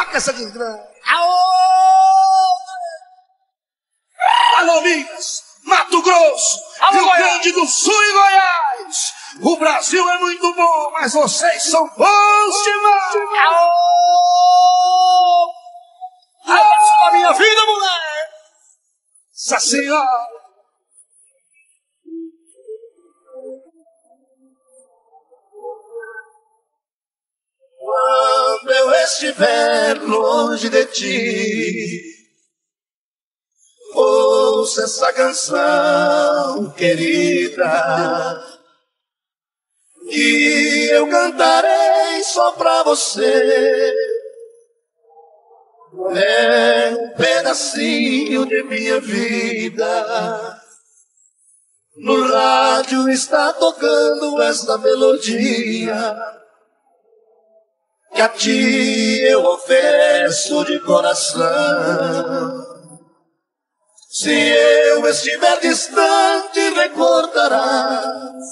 Toca essa desgraça. Alô, Minas, Mato Grosso, Rio Grande do Sul e Goiás. O Brasil é muito bom, mas vocês são bons demais. Da minha vida, mulher. Essa senhora. Quando eu estiver longe de ti, ouça essa canção, querida, que eu cantarei só pra você. É um pedacinho de minha vida. No rádio está tocando esta melodia que a ti eu ofereço de coração. Se eu estiver distante, recordarás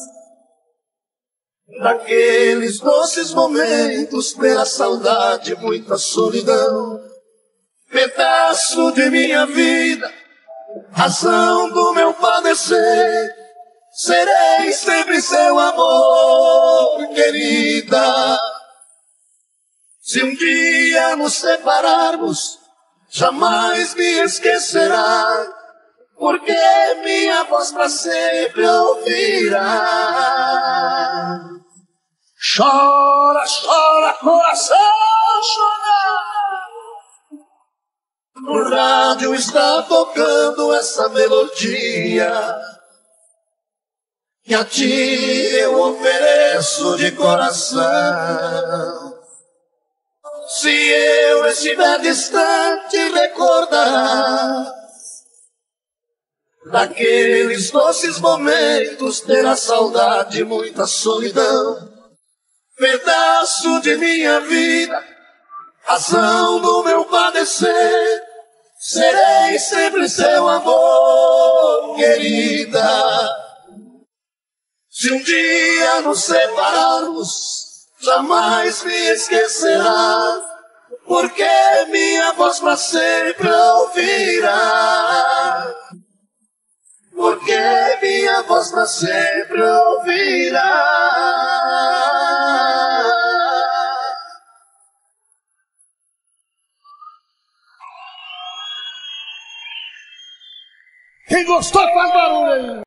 daqueles doces momentos, pela saudade, muita solidão. Pedaço de minha vida, razão do meu padecer, serei sempre seu amor, querida. Se um dia nos separarmos, jamais me esquecerá, porque minha voz pra sempre ouvirá. Chora, chora, coração, chora. No rádio está tocando essa melodia que a ti eu ofereço de coração. Se eu estiver distante, recordarás daqueles doces momentos, terá saudade, muita solidão. Pedaço de minha vida, razão do meu padecer, serei sempre seu amor, querida. Se um dia nos separarmos, jamais me esquecerá, porque minha voz pra sempre ouvirá. Porque minha voz pra sempre ouvirá. Quem gostou faz barulho aí.